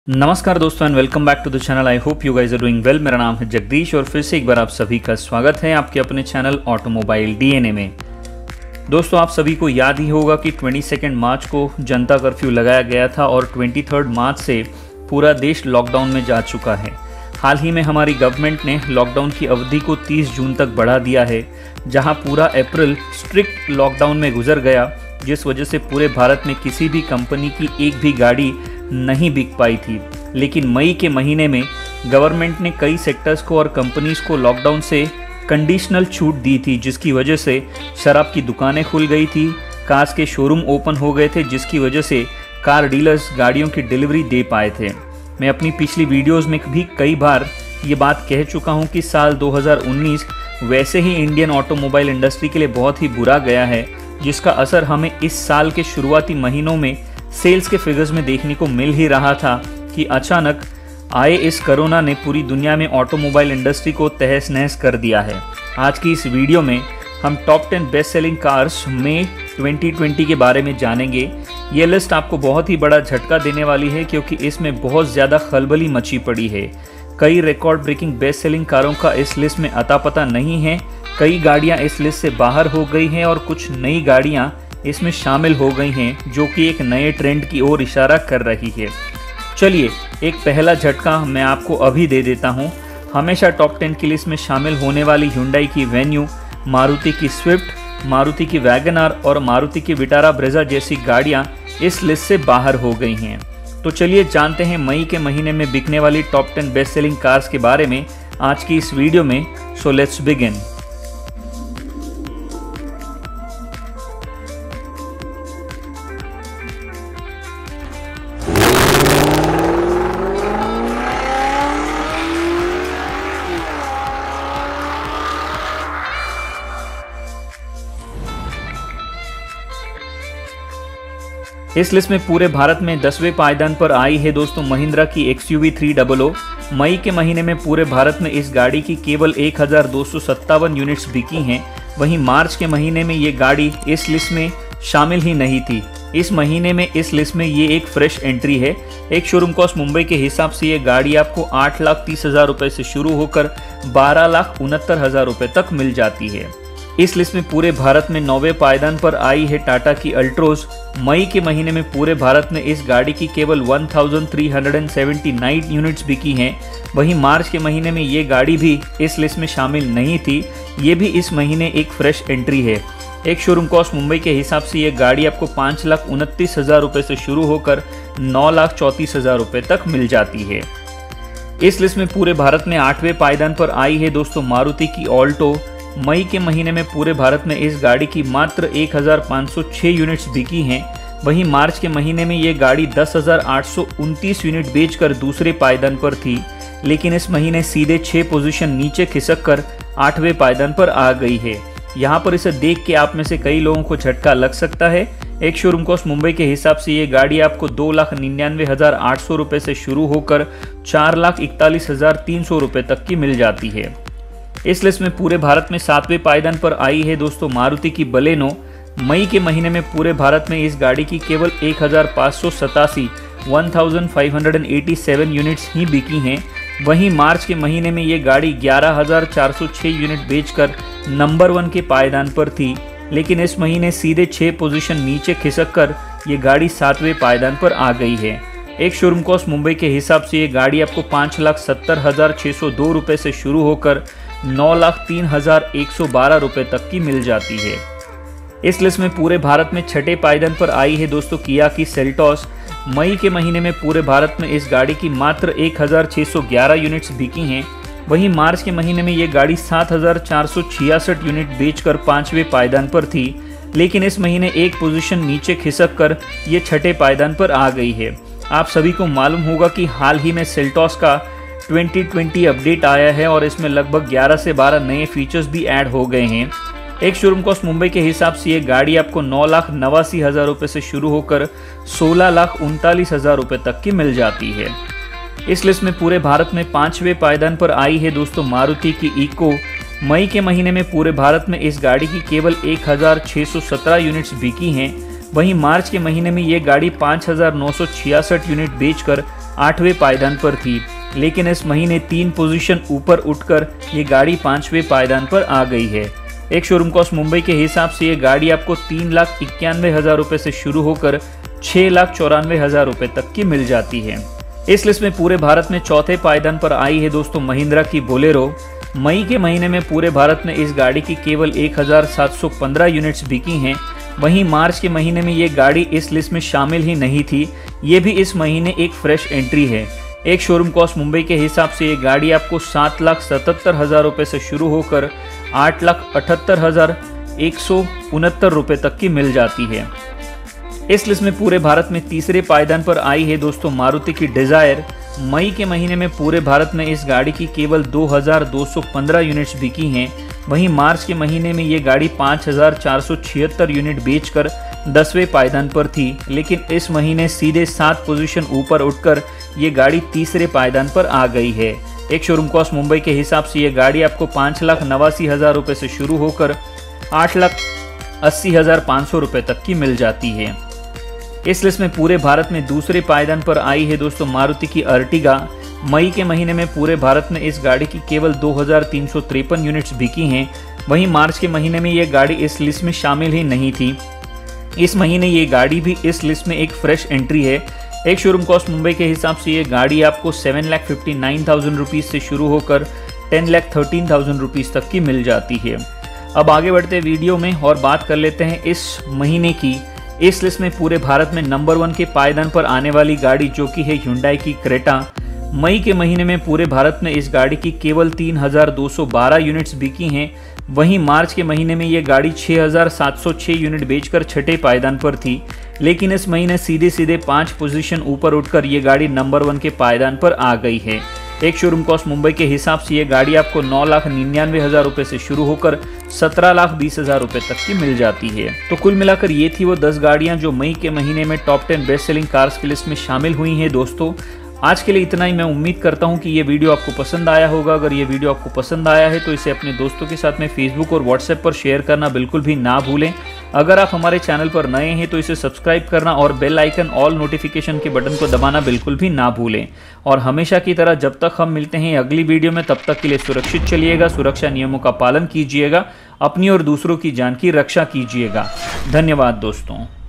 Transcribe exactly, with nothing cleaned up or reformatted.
नमस्कार दोस्तों and welcome back to the channel. I hope you guys are doing well. मेरा नाम है जगदीश और फिर से एक बार आप सभी का स्वागत है आपके अपने चैनल ऑटोमोबाइल डीएनए में। दोस्तों आप सभी को याद ही होगा कि बाईस मार्च को जनता कर्फ्यू लगाया गया था और तेईस मार्च से पूरा देश लॉकडाउन में जा चुका है। हाल ही में हमारी गवर्नमेंट ने लॉकडाउन की अवधि को तीस जून तक बढ़ा दिया है, जहाँ पूरा अप्रैल स्ट्रिक्ट लॉकडाउन में गुजर गया, जिस वजह से पूरे भारत में किसी भी कंपनी की एक भी गाड़ी नहीं बिक पाई थी। लेकिन मई के महीने में गवर्नमेंट ने कई सेक्टर्स को और कंपनीज को लॉकडाउन से कंडीशनल छूट दी थी, जिसकी वजह से शराब की दुकानें खुल गई थी, कार्स के शोरूम ओपन हो गए थे, जिसकी वजह से कार डीलर्स गाड़ियों की डिलीवरी दे पाए थे। मैं अपनी पिछली वीडियोस में भी कई बार ये बात कह चुका हूँ कि साल दो हज़ार उन्नीस वैसे ही इंडियन ऑटोमोबाइल इंडस्ट्री के लिए बहुत ही बुरा गया है, जिसका असर हमें इस साल के शुरुआती महीनों में सेल्स के फिगर्स में देखने को मिल ही रहा था कि अचानक आए इस कोरोना ने पूरी दुनिया में ऑटोमोबाइल इंडस्ट्री को तहस नहस कर दिया है। आज की इस वीडियो में हम top ten best selling cars मई दो हज़ार बीस के बारे में जानेंगे। ये लिस्ट आपको बहुत ही बड़ा झटका देने वाली है, क्योंकि इसमें बहुत ज़्यादा खलबली मची पड़ी है। कई रिकॉर्ड ब्रेकिंग बेस्ट सेलिंग कारों का इस लिस्ट में अता पता नहीं है। कई गाड़ियाँ इस लिस्ट से बाहर हो गई हैं और कुछ नई गाड़ियाँ इसमें शामिल हो गई हैं, जो कि एक नए ट्रेंड की ओर इशारा कर रही है। चलिए एक पहला झटका मैं आपको अभी दे देता हूँ। हमेशा टॉप टेन की लिस्ट में शामिल होने वाली हुंडई की वेन्यू, मारुति की स्विफ्ट, मारुति की वैगन आर और मारुति की विटारा ब्रेजा जैसी गाड़ियाँ इस लिस्ट से बाहर हो गई हैं। तो चलिए जानते हैं मई के महीने में बिकने वाली top ten best selling cars के बारे में आज की इस वीडियो में। So let's begin. इस लिस्ट में पूरे भारत में दसवें पायदान पर आई है दोस्तों महिंद्रा की एक्सयूवी थ्री हंड्रेड। मई के महीने में पूरे भारत में इस गाड़ी की केवल एक हज़ार दो सौ सत्तावन यूनिट्स बिकी हैं। वहीं मार्च के महीने में ये गाड़ी इस लिस्ट में शामिल ही नहीं थी। इस महीने में इस लिस्ट में ये एक फ्रेश एंट्री है। एक शोरूम कॉस्ट मुंबई के हिसाब से ये गाड़ी आपको आठ लाख तीस हज़ार रुपये से शुरू होकर बारह लाख उनहत्तर हज़ार रुपये तक मिल जाती है। इस लिस्ट में पूरे भारत में नौवें पायदान पर आई है टाटा की अल्ट्रोज। मई के महीने में पूरे भारत में इस गाड़ी की केवल एक हज़ार तीन सौ उन्यासी यूनिट्स बिकी हैं। वहीं मार्च के महीने में ये गाड़ी भी इस लिस्ट में शामिल नहीं थी। ये भी इस महीने एक फ्रेश एंट्री है। एक शोरूम कॉस्ट मुंबई के हिसाब से ये गाड़ी आपको पाँच लाख उनतीस हज़ार रुपये से शुरू होकर नौ लाख चौंतीस हज़ार रुपये तक मिल जाती है। इस लिस्ट में पूरे भारत में आठवें पायदान पर आई है दोस्तों मारुति की ऑल्टो। मई के महीने में पूरे भारत में इस गाड़ी की मात्र एक हज़ार पाँच सौ छह यूनिट्स बिकी हैं। वहीं मार्च के महीने में ये गाड़ी दस हज़ार आठ सौ उनतीस यूनिट बेचकर दूसरे पायदान पर थी, लेकिन इस महीने सीधे छः पोजीशन नीचे खिसक कर आठवें पायदान पर आ गई है। यहाँ पर इसे देख के आप में से कई लोगों को झटका लग सकता है। एक शोरूम कॉस्ट मुंबई के हिसाब से ये गाड़ी आपको दो लाख निन्यानवे हज़ार आठ सौ रुपये से शुरू होकर चार लाख इकतालीस हज़ार तीन सौ रुपये तक की मिल जाती है। इस लिस्ट में पूरे भारत में सातवें पायदान पर आई है दोस्तों मारुति की बलेनो। मई के महीने में पूरे भारत में इस गाड़ी की केवल एक हज़ार पाँच सौ सतासी one thousand five hundred eighty seven units ही बिकी हैं। वहीं मार्च के महीने में ये गाड़ी ग्यारह हज़ार चार सौ छह यूनिट बेचकर नंबर वन के पायदान पर थी, लेकिन इस महीने सीधे छः पोजीशन नीचे खिसक कर ये गाड़ी सातवें पायदान पर आ गई है। एक शोरूम कॉस्ट मुंबई के हिसाब से ये गाड़ी आपको पाँच लाख सत्तर हज़ार छः सौ दो रुपये से शुरू होकर नौ लाख तीन हज़ार एक सौ बारह रुपये तक की मिल जाती है। इस लिस्ट में पूरे भारत में छठे पायदान पर आई है दोस्तों किया की सेल्टॉस। मई के महीने में पूरे भारत में इस गाड़ी की मात्र एक हज़ार छः सौ ग्यारह यूनिट्स बिकी हैं। वहीं मार्च के महीने में ये गाड़ी सात हज़ार चार सौ छियासठ यूनिट बेचकर पाँचवें पायदान पर थी, लेकिन इस महीने एक पोजीशन नीचे खिसक कर ये छठे पायदान पर आ गई है। आप सभी को मालूम होगा कि हाल ही में सेल्टॉस का दो हज़ार बीस अपडेट आया है और इसमें लगभग ग्यारह से बारह नए फीचर्स भी ऐड हो गए हैं। एक शोरूम कॉस्ट मुंबई के हिसाब से ये गाड़ी आपको नौ लाख नवासी हज़ार रुपये से शुरू होकर सोलह लाख उनतालीस हज़ार रुपये तक की मिल जाती है। इस लिस्ट में पूरे भारत में पाँचवें पायदान पर आई है दोस्तों मारुति की इको। मई के महीने में पूरे भारत में इस गाड़ी की केवल एक हज़ार छः सौ सत्रह यूनिट्स बिकी हैं। वहीं मार्च के महीने में ये गाड़ी पाँच हज़ार नौ सौ छियासठ यूनिट बेचकर आठवें पायदान पर थी, लेकिन इस महीने तीन पोजीशन ऊपर उठकर ये गाड़ी पांचवें पायदान पर आ गई है। एक शोरूम कॉस्ट मुंबई के हिसाब से ये गाड़ी आपको तीन लाख इक्यानवे हजार रुपये से शुरू होकर छः लाख चौरानवे हजार रुपये तक की मिल जाती है। इस लिस्ट में पूरे भारत में चौथे पायदान पर आई है दोस्तों महिंद्रा की बोलेरो। मई के महीने में पूरे भारत में इस गाड़ी की केवल एक हजार सात सौ पंद्रह यूनिट्स बिकी हैं। वहीं मार्च के महीने में ये गाड़ी इस लिस्ट में शामिल ही नहीं थी। ये भी इस महीने एक फ्रेश एंट्री है। एक शोरूम कॉस्ट मुंबई के हिसाब से ये गाड़ी आपको सात लाख सतहत्तर हजार रुपये से शुरू होकर आठ लाख अठहत्तर हजार एक सौ उनहत्तर रुपये तक की मिल जाती है। इस लिस्ट में पूरे भारत में तीसरे पायदान पर आई है दोस्तों मारुति की डिजायर। मई के महीने में पूरे भारत में इस गाड़ी की केवल दो हजार दो सौ पंद्रह यूनिट्स बिकी हैं। वहीं मार्च के महीने में ये गाड़ी पाँच हजार चार सौ छिहत्तर यूनिट बेचकर दसवें पायदान पर थी, लेकिन इस महीने सीधे सात पोजीशन ऊपर उठकर ये गाड़ी तीसरे पायदान पर आ गई है। एक शोरूम कॉस्ट मुंबई के हिसाब से ये गाड़ी आपको पाँच लाख नवासी हजार रुपये से शुरू होकर आठ लाख अस्सी हजार पाँच सौ रुपये तक की मिल जाती है। इस लिस्ट में पूरे भारत में दूसरे पायदान पर आई है दोस्तों मारुति की अर्टिगा। मई के महीने में पूरे भारत में इस गाड़ी की केवल दो हजार तीन सौ तिरपन यूनिट्स बिकी हैं। वहीं मार्च के महीने में ये गाड़ी इस लिस्ट में शामिल ही नहीं थी। इस महीने ये गाड़ी भी इस लिस्ट में एक फ्रेश एंट्री है। एक शोरूम कॉस्ट मुंबई के हिसाब से ये गाड़ी आपको seven lakh fifty nine thousand rupees से शुरू होकर ten lakh thirteen thousand rupees तक की मिल जाती है। अब आगे बढ़ते वीडियो में और बात कर लेते हैं इस महीने की। इस लिस्ट में पूरे भारत में नंबर वन के पायदान पर आने वाली गाड़ी जो कि है Hyundai की क्रेटा। मई के महीने में पूरे भारत में इस गाड़ी की केवल तीन हजार दो सौ बारह यूनिट्स बिकी हैं। वहीं मार्च के महीने में ये गाड़ी छः हजार सात सौ छः यूनिट बेचकर छठे पायदान पर थी, लेकिन इस महीने सीधे सीधे पाँच पोजीशन ऊपर उठकर ये गाड़ी नंबर वन के पायदान पर आ गई है। एक शोरूम कॉस्ट मुंबई के हिसाब से ये गाड़ी आपको नौ लाख निन्यानवे हजार रुपये से शुरू होकर सत्रह लाख बीस हजार रुपये तक की मिल जाती है। तो कुल मिलाकर ये थी वो दस गाड़ियां जो मई के महीने में top ten best selling cars की लिस्ट में शामिल हुई हैं। दोस्तों आज के लिए इतना ही। मैं उम्मीद करता हूं कि ये वीडियो आपको पसंद आया होगा। अगर ये वीडियो आपको पसंद आया है तो इसे अपने दोस्तों के साथ में फेसबुक और व्हाट्सएप पर शेयर करना बिल्कुल भी ना भूलें। अगर आप हमारे चैनल पर नए हैं तो इसे सब्सक्राइब करना और बेल आइकन ऑल नोटिफिकेशन के बटन को दबाना बिल्कुल भी ना भूलें। और हमेशा की तरह जब तक हम मिलते हैं अगली वीडियो में, तब तक के लिए सुरक्षित चलिएगा, सुरक्षा नियमों का पालन कीजिएगा, अपनी और दूसरों की जान की रक्षा कीजिएगा। धन्यवाद दोस्तों।